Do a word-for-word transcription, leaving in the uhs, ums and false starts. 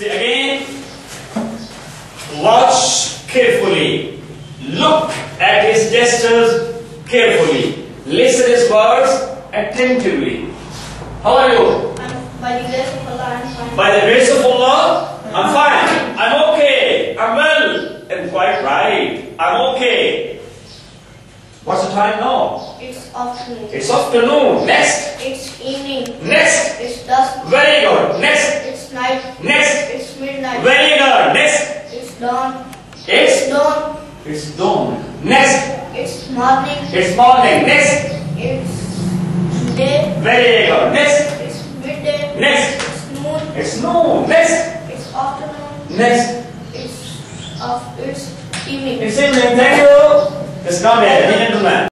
See again. Watch carefully. Look at his gestures carefully. Listen his words attentively. How are you? I'm, by the grace of Allah, I'm fine. By the grace of Allah, I'm fine. I'm okay. I'm well. And quite right. I'm okay. What's the time now? It's afternoon. It's afternoon. Next. It's evening. Next. It's dusk. Very good. Next. It's night. Next. It's midnight. Very good. Next. It's dawn. It's dawn. It's dawn. Next. It's morning. It's morning. Next. It's day. Very good. Next. It's midday. Next. It's noon. It's noon. Next. It's afternoon. Next. It's of it's evening. It's evening. Thank you. It's not a gentleman.